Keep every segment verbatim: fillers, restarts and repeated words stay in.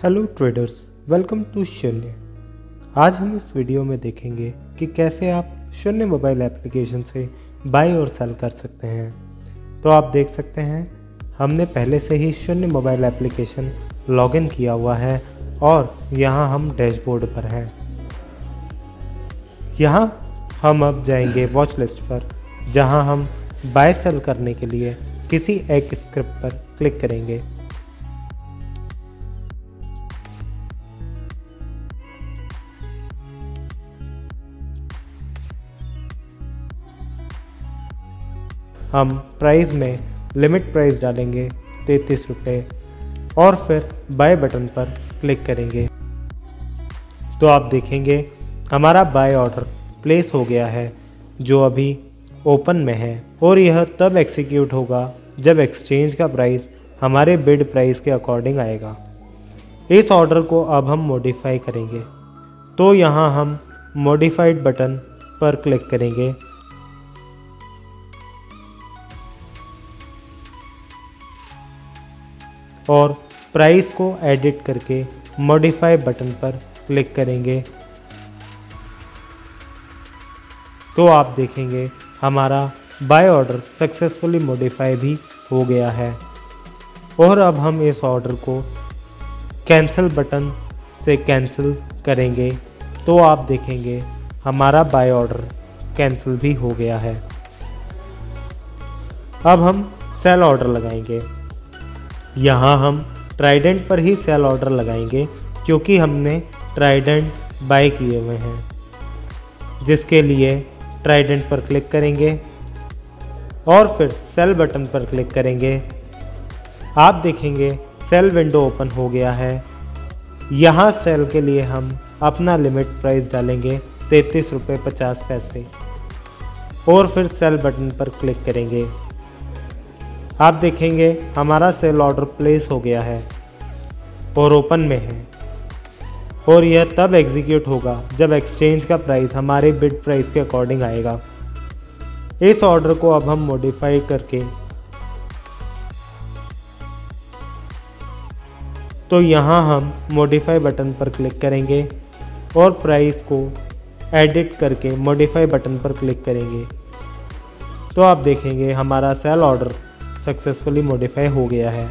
Hello traders, welcome to शून्य। आज हम इस वीडियो में देखेंगे कि कैसे आप शून्य मोबाइल एप्लीकेशन से बाय और सेल कर सकते हैं। तो आप देख सकते हैं हमने पहले से ही शून्य मोबाइल एप्लीकेशन लॉगिन किया हुआ है और यहाँ हम डैशबोर्ड पर हैं। यहाँ हम अब जाएंगे वॉच लिस्ट पर, जहाँ हम बाय सेल करने के लिए किसी एक स्क्रिप्ट पर क्लिक करेंगे। हम प्राइस में लिमिट प्राइस डालेंगे तैंतीस रुपये और फिर बाय बटन पर क्लिक करेंगे। तो आप देखेंगे हमारा बाय ऑर्डर प्लेस हो गया है, जो अभी ओपन में है, और यह तब एग्जीक्यूट होगा जब एक्सचेंज का प्राइस हमारे बिड प्राइस के अकॉर्डिंग आएगा। इस ऑर्डर को अब हम मॉडिफाई करेंगे। तो यहाँ हम मॉडिफाइड बटन पर क्लिक करेंगे और प्राइस को एडिट करके मॉडिफाई बटन पर क्लिक करेंगे। तो आप देखेंगे हमारा बाय ऑर्डर सक्सेसफुली मॉडिफाई भी हो गया है। और अब हम इस ऑर्डर को कैंसिल बटन से कैंसिल करेंगे। तो आप देखेंगे हमारा बाय ऑर्डर कैंसिल भी हो गया है। अब हम सेल ऑर्डर लगाएंगे। यहाँ हम ट्राइडेंट पर ही सेल ऑर्डर लगाएंगे, क्योंकि हमने ट्राइडेंट बाय किए हुए हैं, जिसके लिए ट्राइडेंट पर क्लिक करेंगे और फिर सेल बटन पर क्लिक करेंगे। आप देखेंगे सेल विंडो ओपन हो गया है। यहाँ सेल के लिए हम अपना लिमिट प्राइस डालेंगे तैंतीस रुपये पचास पैसे और फिर सेल बटन पर क्लिक करेंगे। आप देखेंगे हमारा सेल ऑर्डर प्लेस हो गया है और ओपन में है, और यह तब एग्जीक्यूट होगा जब एक्सचेंज का प्राइस हमारे बिड प्राइस के अकॉर्डिंग आएगा। इस ऑर्डर को अब हम मॉडिफाई करके तो यहाँ हम मॉडिफाई बटन पर क्लिक करेंगे और प्राइस को एडिट करके मॉडिफाई बटन पर क्लिक करेंगे। तो आप देखेंगे हमारा सेल ऑर्डर सक्सेसफुली मॉडिफाई हो गया है।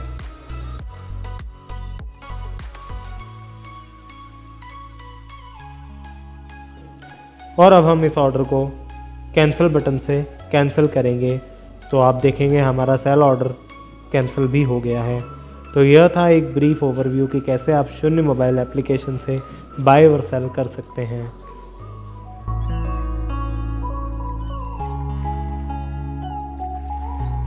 और अब हम इस ऑर्डर को कैंसिल बटन से कैंसिल करेंगे। तो आप देखेंगे हमारा सेल ऑर्डर कैंसिल भी हो गया है। तो यह था एक ब्रीफ ओवरव्यू कि कैसे आप शून्य मोबाइल एप्लीकेशन से बाय और सेल कर सकते हैं।